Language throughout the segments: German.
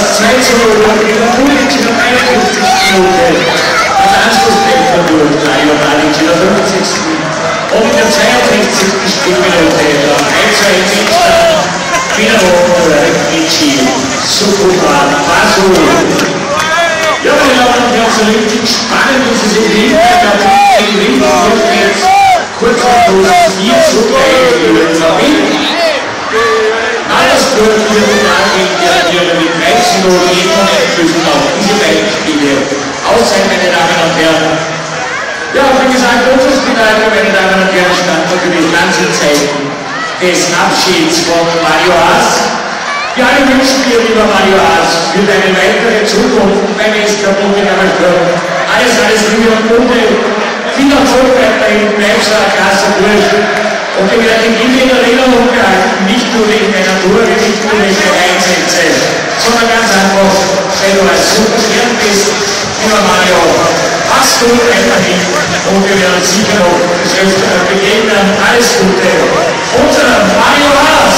2:0 in der Ulic in der 51. Minute. Das Anschlusstreffer durch Mario Balic in der 50. Und in der 62. Spielminute der 1:1 Endstand wiederum für Ichi Sukuba Basu. Ja, meine Damen und Herren, so richtig spannend ist es in Wien. In Wien wird jetzt kurz vor Schluss 4:3 für Wien. Alles wird hier mit 13:0 müssen auch diese beiden Spiele aus sein, meine Damen und Herren. Ja, wie gesagt, unser Spielleiter, meine Damen und Herren, stand natürlich ganze Zeiten des Abschieds von Mario Haas. Wir alle wünschen dir, lieber Mario Haas, für deine weitere Zukunft beim SK Bundesliga. Alles Liebe und Gute. Viel Erfolg weiterhin, bleib so ein krasser Bursch. Und wir werden ihn in Erinnerung gehalten, nicht nur wegen deiner Tore, nicht nur wegen der Einsätze, sondern ganz einfach, weil du als Superstern bist, lieber Mario. Hast du weiterhin und wir werden sicher noch des Öfteren begegnen. Alles Gute. Unser Mario Haas.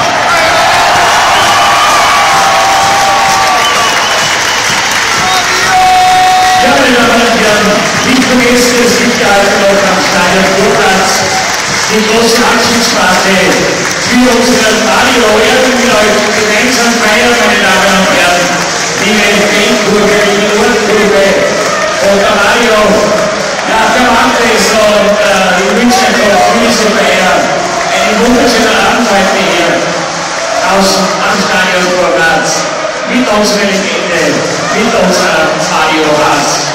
Ja, meine Damen und Herren, nicht vergessen, es gibt ja heute noch am Stadion Vorplatz die große Abschiedsparty für unseren Mario. Werden wir euch gemeinsam feiern, meine Damen und Herren. Die Fankurve, die Nordkurve und der Mario, ja, der macht es und ich wünsche euch noch diese Feier. Einen wunderschönen Abend heute hier draußen am Stadion Vorplatz mit unserer Legende, mit unserem Mario Haas.